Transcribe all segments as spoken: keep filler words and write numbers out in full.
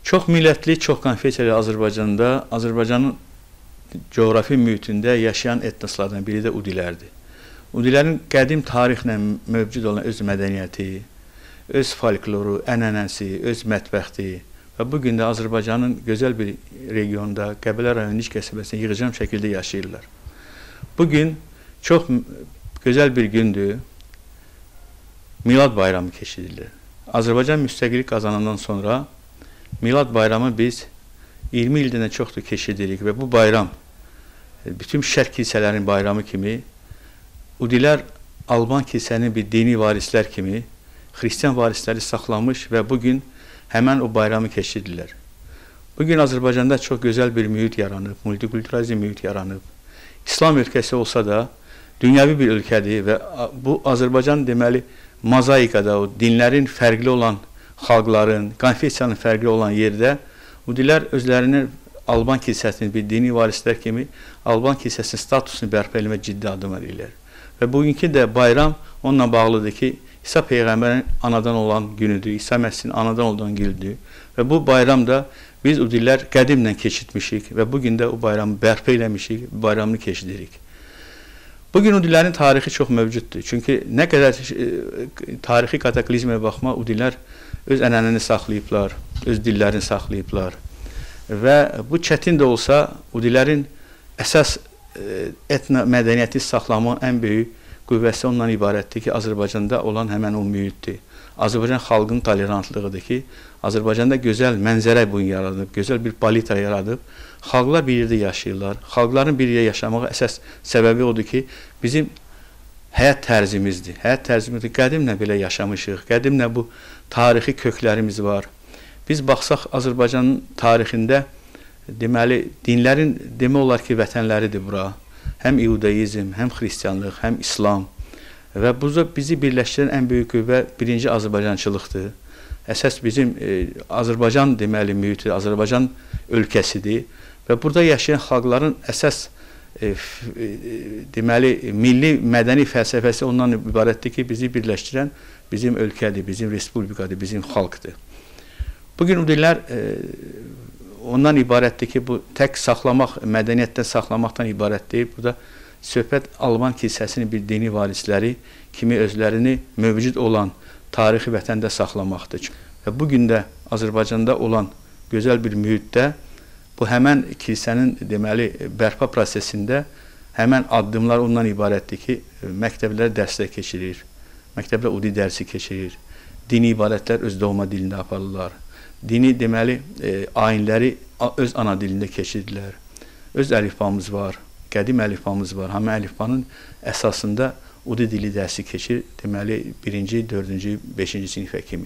Çox millətli, çox konfessiyalı Azərbaycanda, Azərbaycanın coğrafi mühitində yaşayan etnoslardan biri də Udilərdir. Udilərin qədim tarixlə mövcud olan öz mədəniyyəti, öz folkloru, ənənəsi, öz mətbəxti və bugün də Azərbaycanın gözəl bir regionda, Qəbələ rayonu Niş qəsəbəsində yığcam şəkildə yaşayırlar. Bugün çox gözəl bir gündür, Milad bayramı keçirilir. Azərbaycan müstəqillik qazanandan sonra Milad bayramı biz iyirmi ildən çoxdur keçiririk və bu bayram bütün şərq kilsələrin bayramı kimi, Udilər Alban kilsənin bir dini varislər kimi xristiyan varisləri saxlamış və bugün həmən o bayramı keçirirlər. Bugün Azərbaycanda çox gözəl bir mühit yaranıb, multikulturalizm mühit yaranıb. İslam ölkəsi olsa da dünyəvi bir ölkədir və bu Azərbaycan deməli mozaikada, o dinlərin fərqli olan xalqların, konfessiyanın fərqli olan yerdə Udilər özlərinin Alban kilsəsinin bir dini varislər kimi Alban kilsəsinin statusunu bərpa etmək ciddi adım edirlər. Və bugünkü də bayram onunla bağlıdır ki, İsa Peyğəmbərin anadan olan günüdür, İsa Məsihin anadan olan günüdür və bu bayramda biz Udilər qədimlə keçirtmişik və bugün də o bayramı bərpa eləmişik, bayramını keçiririk. Bugün Udilərin tarixi çox mövcuddur. Çünki nə qədər e, tarixi kataklizmə baxma, Udilər öz ənənəni saxlayıblar, öz dillərini saxlayıblar. Və bu çətin də olsa, Udilərin əsas e, etno mədəniyyəti saxlamanın ən böyük qüvvəsi ondan ibarətdir ki, Azərbaycanda olan həmən o mühitdir. Azərbaycan xalqının tolerantlığıdır ki, Azərbaycanda gözəl mənzərə boyun yaradıb, gözəl bir palita yaradıb, xalqlar bir yerdə yaşayırlar. Xalqların bir yerdə yaşamağı əsas səbəbi odur ki, bizim həyat tərzimizdir. Həyat tərzimizdir, qədimlə belə yaşamışıq, qədimlə bu tarixi köklərimiz var. Biz baxsaq Azərbaycanın tarixində deməli, dinlərin demək olar ki, vətənləridir bura. Həm İudaizm, həm xristiyanlıq, həm İslam. Və burada bizi birləşdirən ən böyük qüvvə birinci Azərbaycançılıqdır. Əsas bizim e, Azərbaycan deməli mühiti, Azərbaycan ölkəsidir və burada yaşayan xalqların əsas e, e, deməli milli mədəni fəlsəfəsi ondan ibarətdir ki, bizi birləşdirən bizim ölkədir, bizim respublikadır, bizim xalqdır. Bugün Udilər e, ondan ibarətdir ki, bu tək saxlamaq, mədəniyyətdən saxlamaqdan ibarətdir. Burada söhbət Alban kilsəsinin bir dini varisləri kimi özlərini mövcud olan tarixi vətəndə saxlamaqdır. Və bugün də Azərbaycanda olan gözəl bir mühitdə bu həmən kilsənin deməli bərpa prosesində həmən addımlar ondan ibarətdir ki, məktəblər dərslər keçirir, məktəblər Udi dərsi keçirir, dini ibadətlər öz doğma dilində aparırlar, dini deməli e, ayinləri öz ana dilində keçirirlər, öz əlifbamız var, qədim əlifbamız var, həmən əlifbanın əsasında Udi dili dərsi keçir, deməli birinci, dördüncü, beşinci sinifə kimi.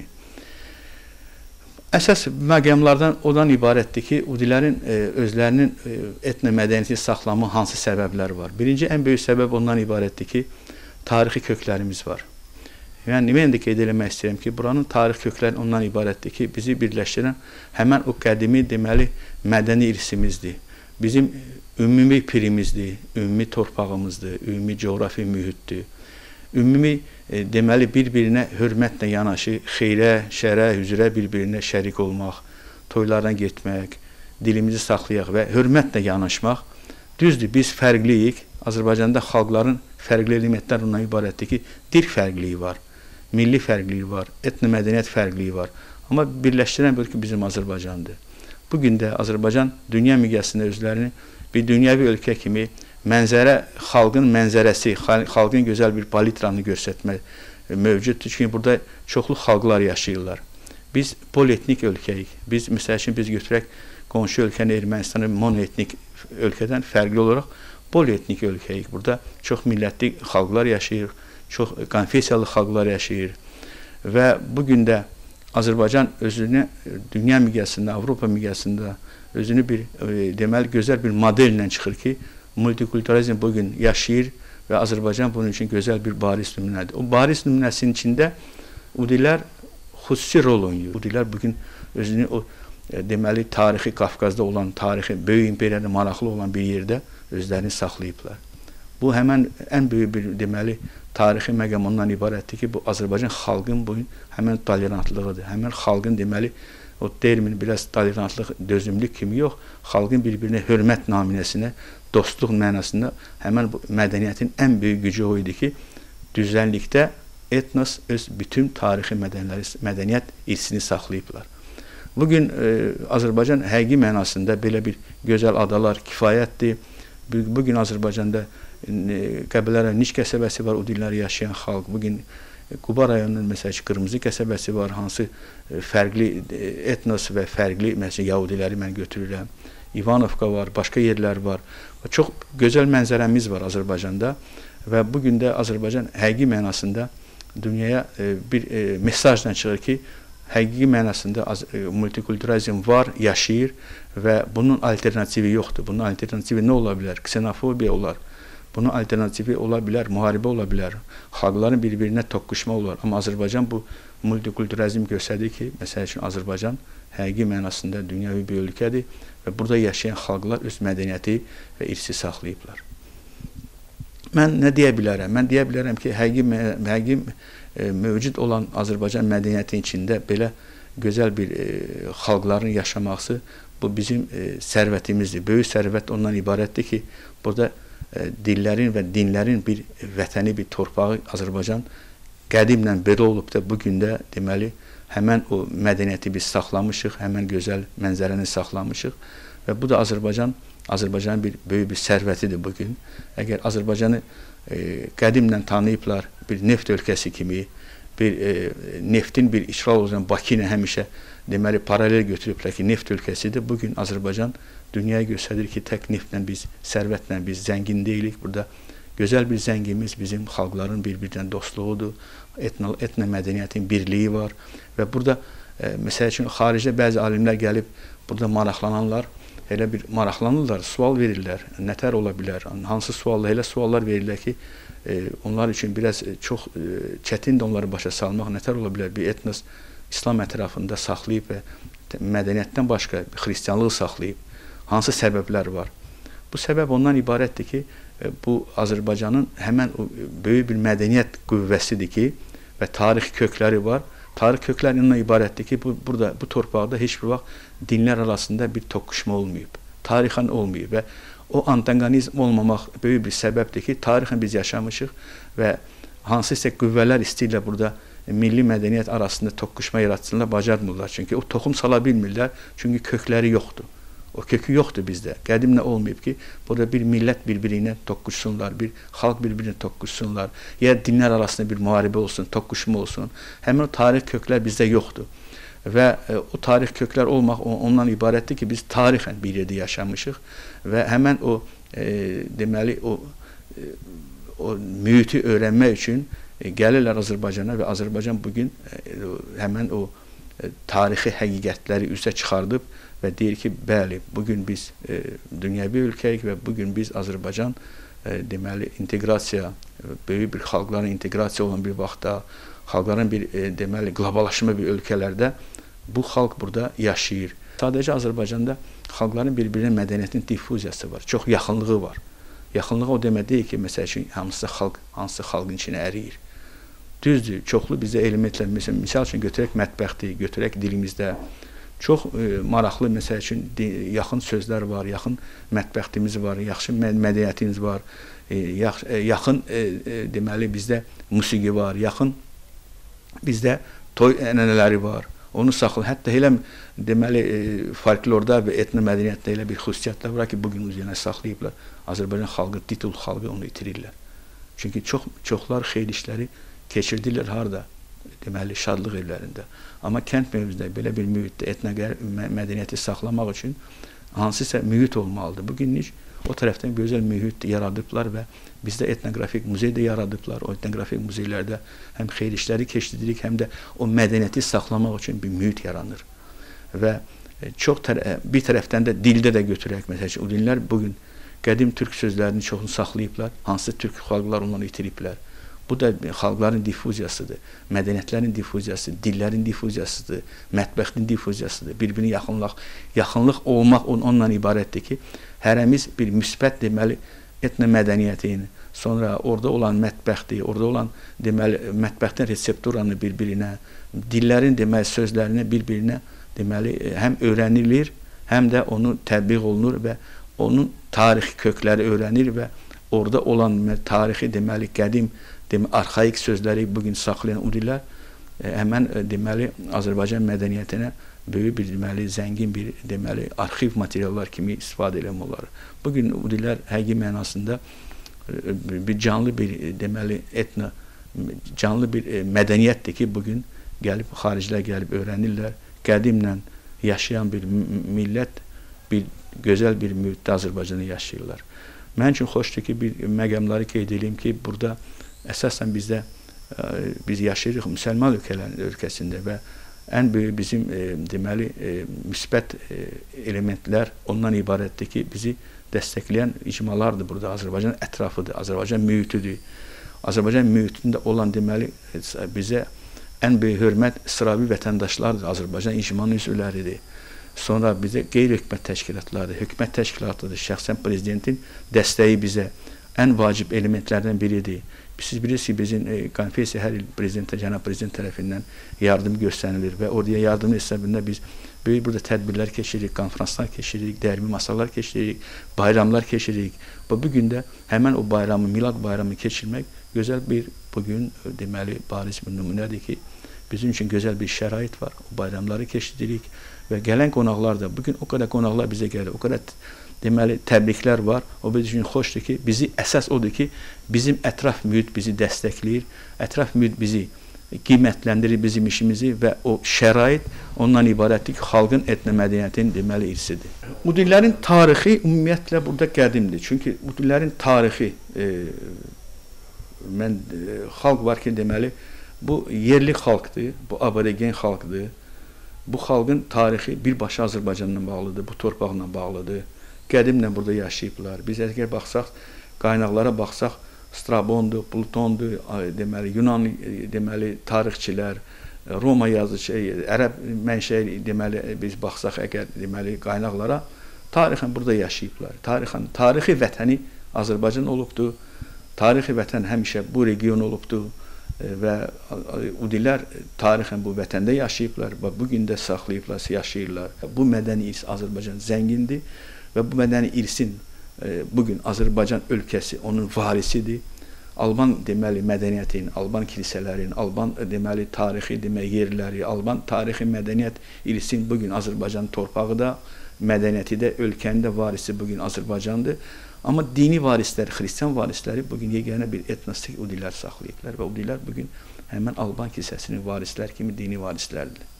Əsas məqamlardan odan ibarətdir ki, Udilərin e, özlərinin e, etno mədəniyyəti saxlamı hansı səbəblər var? Birinci, ən böyük səbəb ondan ibarətdir ki, tarixi köklərimiz var. Yəni, mən də qeyd eləmək istəyirəm ki, buranın tarix kökləri ondan ibarətdir ki, bizi birləşdirən həmən o qədimi, deməli, mədəni irsimizdir. Bizim ümumi pirimizdir, ümumi torpağımızdır, ümumi coğrafi mühitdir. Ümumi e, deməli bir-birinə hörmətlə yanaşı, xeyrə, şərə, hüzrə bir-birinə şərik olmaq, toylardan getmək, dilimizi saxlayaq və hörmətlə yanaşmaq. Düzdür, biz fərqliyik. Azərbaycanda xalqların fərqli elementlər ondan ibarətdir ki, dil fərqliyi var, milli fərqliyi var, etno mədəniyyət fərqliyi var. Amma birləşdirən bölgə bizim Azərbaycandır. Bugün də Azərbaycan dünya miqyasında özlərini bir dünyəvi ölkə kimi mənzərə, xalqın mənzərəsi, xalqın gözəl bir palitranı göstərmək mövcuddur. Çünki burada çoxlu xalqlar yaşayırlar. Biz polietnik ölkəyik. Biz, məsəl üçün, biz götürək qonşu ölkəni Ermənistanı monoetnik ölkədən fərqli olaraq polietnik ölkəyik. Burada çox millətli xalqlar yaşayır, çox konfessiyalı xalqlar yaşayır və bugün də Azərbaycan özünü dünya miqyasında, Avropa miqyasında özünü bir e, deməli gözəl bir modellə çıxır ki, multikulturalizm bugün yaşayır və Azərbaycan bunun üçün gözəl bir bariz nümunədir. O bariz nümunəsinin içində Udilər xüsusi rol oynayır. Udilər bugün özünü o e, deməli tarixi Qafqazda olan, tarixi böyük imperiyada maraqlı olan bir yerdə özlərini saxlayıblar. Bu həmən ən böyük bir deməli tarixi məqam ondan ibarətdir ki, bu Azərbaycan xalqın bugün həmən tolerantlığıdır, həmən xalqın deməli o termin biraz tolerantlıq, dözümlük kimi yox, xalqın bir-birinə hörmət naminəsinə, dostluq mənasında həmən bu mədəniyyətin ən böyük gücü o idi ki, düzənlikdə etnos öz bütün tarixi mədəniyyət irsini saxlayıblar. Bugün e, Azərbaycan həqiqi mənasında belə bir gözəl adalar kifayətdir. Bugün Azərbaycanda e, Qəbələ Niş qəsəbəsi var, o dilləri yaşayan xalq. Bugün Quba rayonunun məsələn Qırmızı qəsəbəsi var, hansı e, fərqli e, etnos və fərqli məsələn Yahudiləri mən götürürəm. İvanovka var, başqa yerlər var. Çox gözəl mənzərəmiz var Azərbaycanda və bugün də Azərbaycan həqiqi mənasında dünyaya e, bir e, mesajla çıxır ki, həqiqi mənasında e, multikulturalizm var, yaşayır və bunun alternativi yoxdur. Bunun alternativi nə ola bilər? Ksenofobiya olar. Bunun alternativi ola bilər, müharibə ola bilər. Xalqların bir-birinə toqquşma olar. Amma Azərbaycan bu multikulturalizm göstərdir ki, məsəl üçün Azərbaycan həqiqi mənasında dünyəvi bir ölkədir və burada yaşayan xalqlar öz mədəniyyəti və irsi saxlayıblar. Mən nə deyə bilərəm? Mən deyə bilərəm ki, həqiqi, həqiqi e, mövcud olan Azərbaycan mədəniyyəti içində belə gözəl bir e, xalqların yaşaması bu bizim e, sərvətimizdir. Böyük sərvət ondan ibarətdir ki, burada e, dillərin və dinlərin bir vətəni, bir torpağı Azərbaycan qədimlə belə olub da bugün də deməli həmən o mədəniyyəti biz saxlamışıq, həmən gözəl mənzərəni saxlamışıq və bu da Azərbaycan Azərbaycanın bir böyük bir sərvətidir bugün. Əgər Azərbaycanı e, qədimlə tanıyıblar, bir neft ölkəsi kimi, bir e, neftin bir işğal olan Bakı ilə həmişə deməli paralel götürüblər ki, neft ölkəsidir. Bugün Azərbaycan dünyaya göstərir ki, tək neftlə biz, sərvətlə biz zəngin deyilik. Burada gözəl bir zəngimiz bizim xalqların bir-birindən dostluğudur, etno, etno mədəniyyətin birliyi var və burada e, məsəl üçün xaricdə bəzi alimlər gəlib burada maraqlananlar elə bir maraqlanırlar, sual verirlər, nətər ola bilər, hansı suallar, elə suallar verirlər ki, e, onlar üçün biraz e, çox e, çətindir onları başa salmaq, nətər ola bilər, bir etnos İslam ətrafında saxlayıb və mədəniyyətdən başqa xristianlığı saxlayıb, hansı səbəblər var? Bu səbəb ondan ibarətdir ki, e, bu Azərbaycanın həmən o böyük bir mədəniyyət qüvvəsidir ki, və tarix kökləri var. Tarix köklərindən ibarətdir ki, bu, burada, bu torpaqda heç bir vaxt dinlər arasında bir toqquşma olmayıb, tarixən olmayıb və o antagonizm olmamaq böyük bir səbəbdir ki, tarixən biz yaşamışıq və hansısa qüvvələr istəyirlər burada milli mədəniyyət arasında toqquşma yaratsınlar, bacarmırlar. Çünki o toxum sala bilmirlər, çünki kökləri yoxdur. O kökü yoxdur bizdə. Qədimlə olmayıb ki, burada bir millət bir-birinə toqquşsunlar, bir xalq bir-birinə toqquşsunlar, ya dinlər arasında bir müharibə olsun, toqquşma olsun. Həmin o tarix köklər bizdə yoxdur. Və e, o tarix köklər olmaq ondan ibarətdir ki, biz tarixən bir yerdə yaşamışıq və həmən o e, deməli o e, o mühiti öyrənmək üçün e, gəlirlər Azərbaycana və Azərbaycan bugün e, həmən o e, tarixi həqiqətləri üzə çıxardıb və deyir ki, bəli, bugün biz e, dünyəvi ölkəyik və bugün biz Azərbaycan e, deməli inteqrasiya, böyük bir xalqların inteqrasiya olan bir vaxtda, xalqların bir e, deməli qloballaşma bir ölkələrdə bu xalq burada yaşayır. Sadəcə Azərbaycanda xalqların bir-birinə mədəniyyətin difuziyası var, çox yaxınlığı var. Yaxınlığı o demək deyil ki, məsəl üçün hansısa xalq, hansısa xalqın içinə əriyir. Düzdür, çoxlu bizdə elementlər, məsəl, misal üçün götürək mətbəxti, götürək dilimizdə, çox e, maraqlı, məsəl üçün de, yaxın sözlər var, yaxın mətbəxtimiz var, yaxşı mədəniyyətimiz var, e, yax, e, yaxın e, e, deməli bizdə musiqi var, yaxın bizdə toy ənənələri var. Onu saxla, hətta elə deməli e, folklorda və etno mədəniyyətdə elə bir xüsusiyyətlər var ki, bugün yenə saxlayıblar. Azərbaycan xalqı, titul xalqı onu itirirlər. Çünki çox çoxlar xeyir işləri keçirdirlər harda? Deməli şadlıq evlərində. Amma kənd mövzusunda belə bir mühitdə etno mədəniyyəti saxlamaq üçün hansısa mühit olmalıdır. Bugün o tərəfdən gözəl mühit yaradıblar və bizdə etnoqrafik muzey də yaradıblar. O etnoqrafik muzeylərdə həm xeyir işləri keçiririk, həm də o mədəniyyəti saxlamaq üçün bir mühit yaranır. Və çox tərə bir tərəfdən də dildə də götürək. Məsələn, o dinlər bugün qədim türk sözlərinin çoxunu saxlayıblar, hansı türk xalqlar onları itiriblər. Bu da xalqların difuziyasıdır, mədəniyyətlərin difuziyasıdır, dillərin difuziyasıdır, mətbəxtin difuziyasıdır. Bir-birini yaxınlıq, yaxınlıq olmaq onunla ibarətdir ki, hərəmiz bir müsbət deməli etno mədəniyyətin, sonra orada olan mətbəxti, orada olan deməli mətbəxtin reseptoranı bir-birinə, dillərin deməli sözlərini bir-birinə deməli, həm öyrənilir, həm də onu tətbiq olunur və onun tarixi kökləri öyrənir və orada olan tarixi, deməli, qədim, deməli, arxaik sözləri bugün saxlayan udilər həmən, deməli, Azərbaycan mədəniyyətinə böyük bir, deməli, zəngin bir, deməli, arxiv materiallar kimi istifadə eləmək olar. Bugün udilər həqiqi mənasında bir canlı bir, deməli, etno, canlı bir mədəniyyətdir ki, bugün gəlib, xaricilər gəlib öyrənirlər. Qədimlə yaşayan bir millət, bir gözəl bir mühitdə Azərbaycanı yaşayırlar. Mən üçün xoşdur ki, bir məqamları qeyd edeyim ki, burada əsasən bizdə, biz yaşayırıq müsəlman ölkəsində və ən böyük bizim, deməli, müsbət elementlər ondan ibarətdir ki, bizi dəstəkləyən icmalardır burada. Azərbaycan ətrafıdır, Azərbaycan mühitidir. Azərbaycan mühitində olan, deməli, bizə ən böyük hörmət sıravi vətəndaşlardır, Azərbaycan icmanın üzvləridir. Sonra bizə qeyri-hökumət təşkilatlardır, hökumət təşkilatıdır, şəxsən prezidentin dəstəyi bizə ən vacib elementlərdən biridir. Siz bilirsiniz ki, bizim konferensiya hər il prezidentə, cənab prezident tərəfindən yardım göstərilir və oraya yardım hesabında biz böyük burada tədbirlər keçiririk, konferanslar keçiririk, dərbi masalar keçiririk, bayramlar keçiririk. Və bugün də həmən o bayramı, milad bayramı keçirmək gözəl bir, bugün, deməli, bariz bir nümunədir ki, bizim üçün gözəl bir şərait var. O bayramları keçiririk və gələn qonaqlar da, bugün o qədər qonaqlar bizə gəlir, o qədər, deməli, təbriklər var. O bizim üçün xoşdur ki, bizi əsas odur ki, bizim ətraf mühit bizi dəstəkləyir, ətraf mühit bizi qiymətləndirir, bizim işimizi və o şərait ondan ibarətdir ki, xalqın etno mədəniyyətinin, deməli, irsidir. Bu dillərin tarixi ümumiyyətlə burada qədimdir. Çünki bu dillərin tarixi, e, mən, e, xalq var ki, deməli, bu yerli xalqdır, bu aborigen xalqdır. Bu xalqın tarixi birbaşa Azərbaycanla bağlıdır, bu torpaqla bağlıdır. Qədimlə burada yaşayıblar. Biz əgər baxsaq, qaynaqlara baxsaq, Strabondur, Plutondur, deməli, Yunan, deməli, tarixçilər, Roma yazıcı, ərəb mənşəli, deməli, biz baxsaq əgər, deməli, qaynaqlara, tarixən burada yaşayıblar. Tarixən, tarixi vətəni Azərbaycan olubdur. Tarixi vətən həmişə bu region olubdur və udilər tarixən bu vətəndə yaşayıblar və bugün də saxlayıblar, yaşayırlar. Bu mədəni irs Azərbaycan zəngindir və bu mədəni irsin bugün Azərbaycan ölkəsi onun varisidir. Alban, deməli, mədəniyyətin, Alban kilsələrin, Alban, deməli, tarixi, deməli, yerləri, Alban tarixi mədəniyyət irsin bugün Azərbaycan torpağı da, mədəniyyəti də, ölkənin də varisi bugün Azərbaycandır. Amma dini varislər, xristian varisləri bugün yeganə bir etnostik udilər saxlayıblar və udilər bugün həmən Alban kilsəsinin varislər kimi dini varislərdir.